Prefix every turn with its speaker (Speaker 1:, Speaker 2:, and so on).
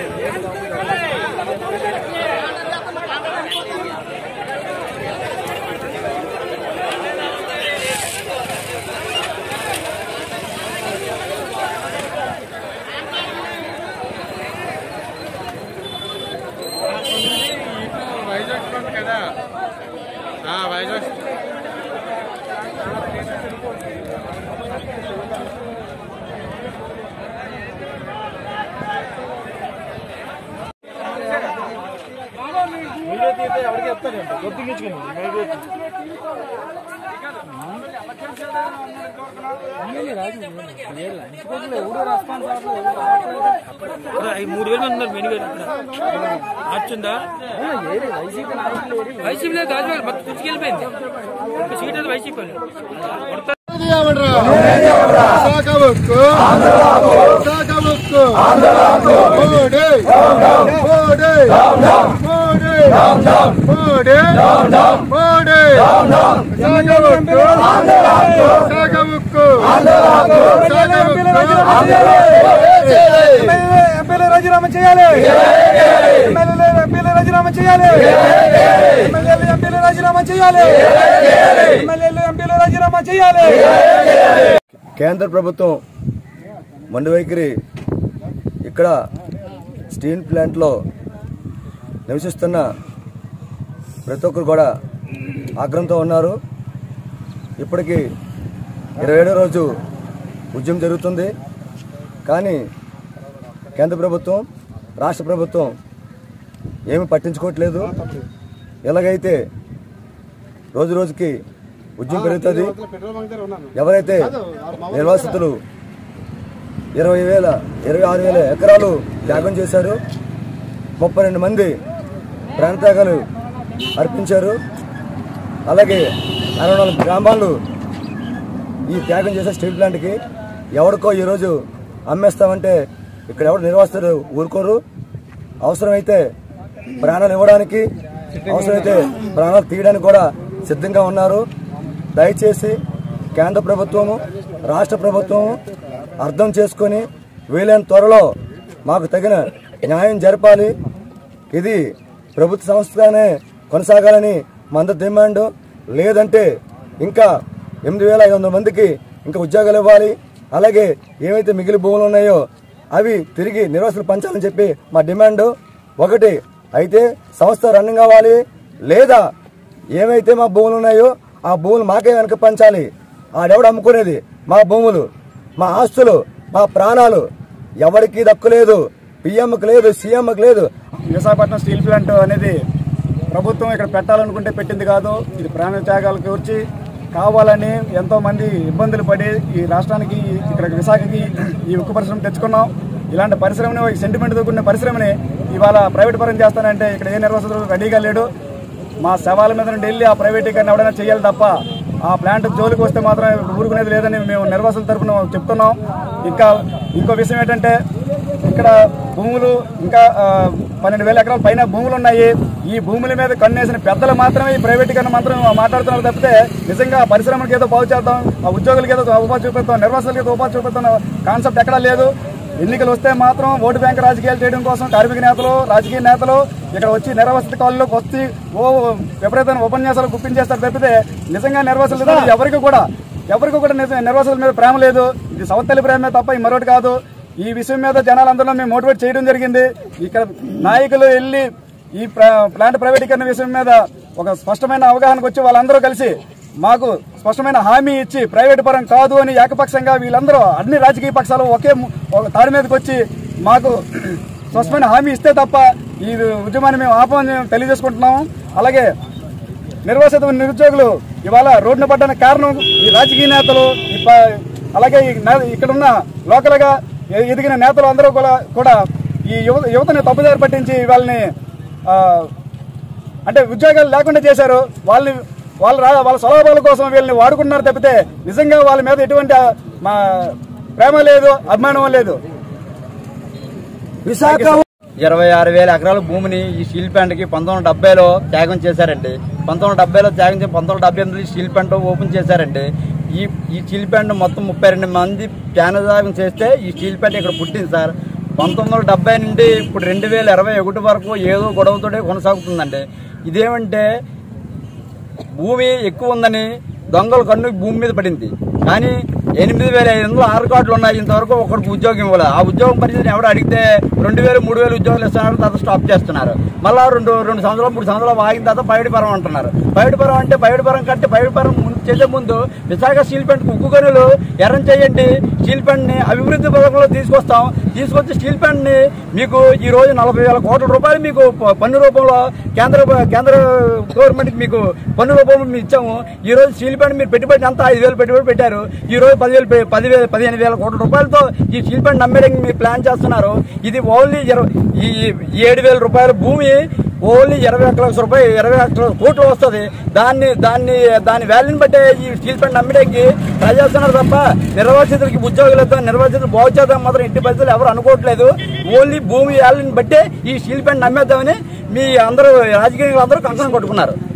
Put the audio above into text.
Speaker 1: YCP గాజువాళ్ళు మొత్తం తీసుకెళ్ళిపోయింది. Seat అది YCP
Speaker 2: ఎంపీలు రాజీనామా చేయాలి. ఎంపీలు రాజీనామా చేయాలి. ఎంపీలు రాజీనామా చేయాలి. ఎంపీలు రాజీనామా చేయాలి.
Speaker 3: కేంద్ర ప్రభుత్వం మొండి వైఖరి ఇక్కడ స్టీల్ ప్లాంట్లో నివసిస్తున్న ప్రతి ఒక్కరు కూడా ఆగ్రహంతో ఉన్నారు. ఇప్పటికీ 27వ రోజు ఉద్యమం జరుగుతుంది. కానీ కేంద్ర ప్రభుత్వం రాష్ట్ర ప్రభుత్వం ఏమీ పట్టించుకోవట్లేదు. ఎలాగైతే రోజు రోజుకి ఉద్యమం పెరుగుతుంది. ఎవరైతే నిర్వాసితులు 26,000 ఎకరాలు త్యాగం చేశారు, 32 మంది ప్రాణత్యాగాలు అర్పించారు. అలాగే 64 గ్రామాలు ఈ త్యాగం చేసే స్టీల్ ప్లాంట్కి ఎవరికో ఈరోజు అమ్మేస్తామంటే ఇక్కడ ఎవరు నిర్వాసితులు ఊరుకోరు. అవసరమైతే ప్రాణాలు ఇవ్వడానికి, అవసరమైతే ప్రాణాలు తీయడానికి కూడా సిద్ధంగా ఉన్నారు. దయచేసి కేంద్ర ప్రభుత్వము రాష్ట్ర ప్రభుత్వము అర్థం చేసుకుని వీలైన త్వరలో మాకు తగిన న్యాయం జరపాలి. ఇది ప్రభుత్వ సంస్థగానే కొనసాగాలని మంద డిమాండ్. లేదంటే ఇంకా 8,500 మందికి ఇంకా ఉద్యోగాలు ఇవ్వాలి. అలాగే ఏవైతే మిగిలి భూములు ఉన్నాయో అవి తిరిగి నిర్వాసితులు పంచాలని చెప్పి మా డిమాండ్. ఒకటి అయితే సంస్థ రన్నింగ్ అవ్వాలి, లేదా ఏవైతే మా భూములు ఉన్నాయో ఆ భూములు మాకే వెనక పంచాలి. ఆడెవడు అమ్ముకునేది మా భూములు, మా ఆస్తులు, మా ప్రాణాలు ఎవరికి దక్కులేదు. పిఎంకి లేదు, సీఎంకి లేదు.
Speaker 2: విశాఖపట్నం స్టీల్ ప్లాంట్ అనేది ప్రభుత్వం ఇక్కడ పెట్టాలనుకుంటే పెట్టింది కాదు. ఇది ప్రాణ త్యాగాలకు వచ్చి కావాలని ఎంతో మంది ఇబ్బందులు పడి ఈ రాష్ట్రానికి ఇక్కడ విశాఖకి ఈ ఉక్కు పరిశ్రమ తెచ్చుకున్నాం. ఇలాంటి పరిశ్రమని సెంటిమెంట్తో కూడిన పరిశ్రమని ఇవాళ ప్రైవేట్ పరం చేస్తానంటే ఇక్కడ ఏ నిర్వాసితులు రెడీగా లేడు. మా శవాల మీద నుండి వెళ్ళి ఆ ప్రైవేటీకరణ ఎవడైనా చేయాలి తప్ప ఆ ప్లాంట్ జోలికి వస్తే మాత్రం ఊరుకునేది లేదని మేము నిర్వాసుల తరఫున చెప్తున్నాం. ఇంకో విషయం ఏంటంటే ఇక్కడ భూములు ఇంకా 12,000 ఎకరాల పైన భూములు ఉన్నాయి. ఈ భూముల మీద కన్నేసిన పెద్దలు మాత్రమే ఈ ప్రైవేటీకరణ మాత్రం మాట్లాడుతున్నారు తప్పితే నిజంగా పరిశ్రమలకు ఏదో బాగు చేద్దాం, ఆ ఉద్యోగులకి ఏదో ఉపాధి చూపిస్తాం, నిర్వాసులకి ఏదో ఉపాధి చూపిస్తాం కాన్సెప్ట్ ఎక్కడా లేదు. ఎన్నికలు వస్తే మాత్రం ఓటు బ్యాంక్ రాజకీయాలు చేయడం కోసం కార్మిక నేతలు, రాజకీయ నేతలు ఇక్కడ వచ్చి నిర్వాసిత కాలంలోకి వచ్చి విపరీతమైన ఉపన్యాసాలు గుప్పించేస్తారు తప్పితే నిజంగా నిర్వాసులు ఎవరికి కూడా నిర్వాసుల మీద ప్రేమ లేదు. ఇది సవత్తల్లి ప్రేమే తప్ప మరొకటి కాదు. ఈ విషయం మీద జనాలందరూ మేము మోటివేట్ చేయడం జరిగింది. ఇక్కడ నాయకులు వెళ్ళి ఈ ప్లాంట్ ప్రైవేటీకరణ విషయం మీద ఒక స్పష్టమైన అవగాహనకు వచ్చి వాళ్ళందరూ కలిసి మాకు స్పష్టమైన హామీ ఇచ్చి ప్రైవేటు పరం కాదు అని ఏకపక్షంగా వీళ్ళందరూ అన్ని రాజకీయ పక్షాలు ఒకే తాడి మీదకి వచ్చి మాకు స్పష్టమైన హామీ ఇస్తే తప్ప ఈ ఉద్యమాన్ని మేము ఆపమని తెలియజేసుకుంటున్నాము. అలాగే నిర్వాసిత నిరుద్యోగులు ఇవాళ రోడ్డున పడ్డానికి కారణం ఈ రాజకీయ నేతలు, అలాగే ఇక్కడున్న లోకల్ గా ఎదిగిన నేతలు అందరూ కూడా ఈ యువతని తప్పుదారి పట్టించి వాళ్ళని అంటే ఉద్యోగాలు లేకుండా చేశారు. వాళ్ళ స్వలాభాల కోసం వీళ్ళని వాడుకుంటున్నారు తప్పితే నిజంగా వాళ్ళ మీద ఎటువంటి ప్రేమ లేదు, అభిమానం లేదు.
Speaker 3: విశాఖ
Speaker 4: 26,000 ఎకరాల భూమిని ఈ స్టీల్ ప్లాంట్కి 1970లో త్యాగం చేశారండి. 1970లో త్యాగం చేసి 1978లో స్టీల్ ప్లాంట్ ఓపెన్ చేశారండి. ఈ స్టీల్ ప్లాంట్ మొత్తం 32 మంది త్యాగం చేస్తే ఈ స్టీల్ ప్లాంట్ ఇక్కడ పుట్టింది సార్. 1970 నుండి ఇప్పుడు 2021 వరకు ఏదో గొడవతోనే కొనసాగుతుందండి. ఇదేమంటే భూమి ఎక్కువ ఉందని దొంగల కన్ను భూమి మీద పడింది. కానీ 8,500 ఆరు కార్డులు ఉన్నాయి. ఇంతవరకు ఒకరికి ఉద్యోగం ఇవ్వాలి. ఆ ఉద్యోగం పరిస్థితిని ఎవరు అడిగితే 2,000, 3,000 ఉద్యోగాలు ఇస్తున్నారు. తర్వాత స్టాప్ చేస్తున్నారు. మళ్ళా 2 సంవత్సరాలు 3 సంవత్సరాలు ఆగిన తర్వాత పైడిపరం అంటున్నారు. పైడిపరం అంటే పైడిపరం కట్టి పైడిపరం చేసే ముందు విశాఖ స్టీల్ ప్లాంట్ ఉక్కు గనులు ఎర్రం చేయండి. స్టీల్ ప్లాంట్ ని అభివృద్ధి పథకంలో తీసుకొచ్చి స్టీల్ ప్లాంట్ ని మీకు ఈ రోజు 40,000 కోట్ల రూపాయలు మీకు పన్ను రూపంలో కేంద్ర గవర్నమెంట్ కి మీకు పన్ను రూపంలో మేము ఇచ్చాము. ఈ రోజు స్టీల్ ప్లాంట్ మీరు పెట్టుబడి అంతా 5,000 పెట్టుబడి పెట్టారు. ఈ రోజు 15,000 కోట్ల రూపాయలతో ఈ స్టీల్ ప్లాంట్ నమ్మేయడానికి మీరు ప్లాన్ చేస్తున్నారు. ఇది ఓన్లీ 7,000 రూపాయల భూమి ఓన్లీ 21 లక్షల రూపాయలు 21 కోట్లు వస్తుంది. దాని వాల్యూని బట్టే ఈ స్టీల్ ప్లాంట్ అమ్మడానికి ట్రై చేస్తున్నారు తప్ప నిర్వాసితులకి ఉద్యోగులు ఇద్దాం, నిర్వాసితులు బాగు చేద్దాం మాత్రం ఇంటి పరిస్థితులు ఎవరు అనుకోవట్లేదు. ఓన్లీ భూమి వాల్యూని బట్టే ఈ స్టీల్ ప్లాంట్ నమ్మేద్దామని మీ అందరూ రాజకీయ అందరూ కంకణం కొట్టుకున్నారు.